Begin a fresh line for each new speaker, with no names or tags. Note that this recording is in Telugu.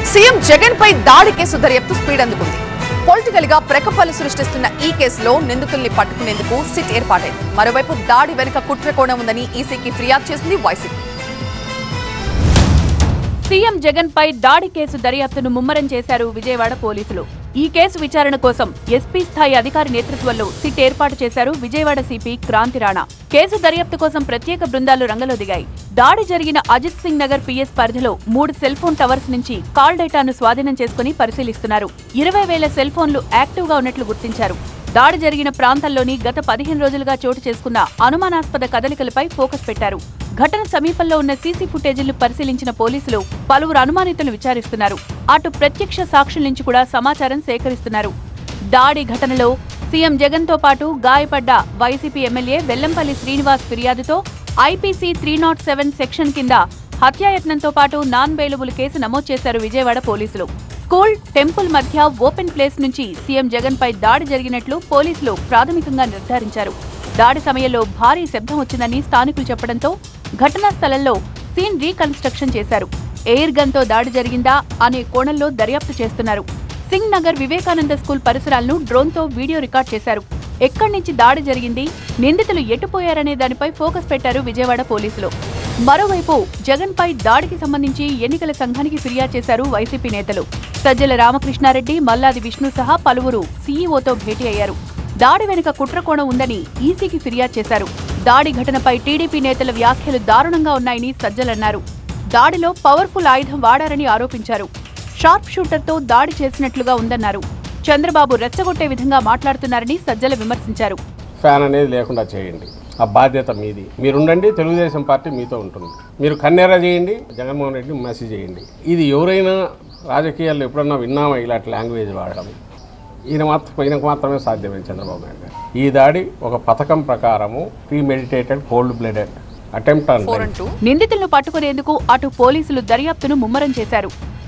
సీఎం జగన్ పై దాడి కేసు దర్యాప్తు స్పీడ్ అందుకుంది. పొలిటికల్ గా ప్రకంపనలు సృష్టిస్తున్న ఈ కేసులో నిందితుల్ని పట్టుకునేందుకు సిట్ ఏర్పాటైంది. మరోవైపు దాడి వెనుక కుట్ర కోణం ఉందని ఈసీకి ఫిర్యాదు చేసింది వైసీపీ.
సీఎం జగన్ పై దాడి కేసు దర్యాప్తును ముమ్మరం చేశారు విజయవాడ పోలీసులు. ఈ కేసు విచారణ కోసం ఎస్పీ స్థాయి అధికారి నేతృత్వంలో సిట్ ఏర్పాటు చేశారు విజయవాడ సిపి క్రాంతి రాణా. కేసు దర్యాప్తు కోసం ప్రత్యేక బృందాలు రంగంలో దిగాయి. దాడి జరిగిన అజిత్ సింగ్ నగర్ పిఎస్ పరిధిలో 3 సెల్ ఫోన్ టవర్స్ నుంచి కాల్ డేటాను స్వాధీనం చేసుకుని పరిశీలిస్తున్నారు. 20,000 సెల్ ఫోన్లు యాక్టివ్ గా ఉన్నట్లు గుర్తించారు. దాడి జరిగిన ప్రాంతంలోని గత 15 రోజులుగా చోటు చేసుకున్న అనుమానాస్పద కదలికలపై ఫోకస్ పెట్టారు. ఘటన సమీపంలో ఉన్న సీసీ ఫుటేజీలను పరిశీలించిన పోలీసులు పలువురు అనుమానితులను విచారిస్తున్నారు. అటు ప్రత్యక్ష సాక్షుల నుంచి కూడా సమాచారం సేకరిస్తున్నారు. దాడి ఘటనలో సీఎం జగన్ తో పాటు గాయపడ్డ వైసీపీ ఎమ్మెల్యే వెల్లంపల్లి శ్రీనివాస్ ఫిర్యాదుతో ఐపీసీ 307 సెక్షన్ కింద హత్యాయత్నంతో పాటు నాన్ బెయిలబుల్ కేసు నమోదు చేశారు విజయవాడ పోలీసులు. స్కూల్, టెంపుల్ మధ్య ఓపెన్ ప్లేస్ నుంచి సీఎం జగన్ పై దాడి జరిగినట్లు పోలీసులు ప్రాథమికంగా నిర్ధారించారు. దాడి సమయంలో భారీ శబ్దం వచ్చిందని స్థానికులు చెప్పడంతో ఘటనా స్థలంలో సీన్ రీకన్స్ట్రక్షన్ చేశారు. ఎయిర్ గన్ తో దాడి జరిగిందా అనే కోణంలో దర్యాప్తు చేస్తున్నారు. సింగ్ నగర్ వివేకానంద స్కూల్ పరిసరాలను డ్రోన్ తో వీడియో రికార్డ్ చేశారు. ఎక్కడి నుంచి దాడి జరిగింది, నిందితులు ఎటుపోయారనే దానిపై ఫోకస్ పెట్టారు విజయవాడ పోలీసులు. మరోవైపు జగన్ పై దాడికి సంబంధించి ఎన్నికల సంఘానికి ఫిర్యాదు చేశారు వైసీపీ నేతలు. సజ్జల రామకృష్ణారెడ్డి, మల్లాది విష్ణు సహా పలువురు సీఈఓతో భేటీ అయ్యారు. దాడి వెనుక కుట్రకోణం ఉందని ఈసీకి ఫిర్యాదు చేశారు. దాడి ఘటనపై టీడీపీ నేతల వ్యాఖ్యలు దారుణంగా ఉన్నాయని సజ్జలన్నారు. దాడిలో పవర్ఫుల్ ఆయుధం వాడారని ఆరోపించారు. షార్ప్ షూటర్తో దాడి చేసినట్లుగా ఉందన్నారు. చంద్రబాబు రెచ్చగొట్టే విధంగా మాట్లాడుతున్నారని సజ్జల విమర్శించారు.
ఫ్యాన్ అనేది లేకుండా చేయండి, ఆ బాధ్యత మీది. మీరుండండి, తెలుగుదేశం పార్టీ మీతో ఉంటుంది. మీరు కన్నెర చేయండి, జగన్మోహన్ రెడ్డి మెసేజ్ చేయండి. ఇది ఎవరైనా రాజకీయాల్లో ఎప్పుడన్నా విన్నామా ఇలాంటి లాంగ్వేజ్ వాడడం? ఈయనకు మాత్రమే సాధ్యమైంది చంద్రబాబు నాయుడు గారు. ఈ దాడి ఒక పథకం ప్రకారము ప్రీమెడిటేటెడ్, కోల్డ్ బ్లడెడ్ అటెంప్ట్.
నిందితులను పట్టుకునేందుకు అటు పోలీసులు దర్యాప్తును ముమ్మరం చేశారు.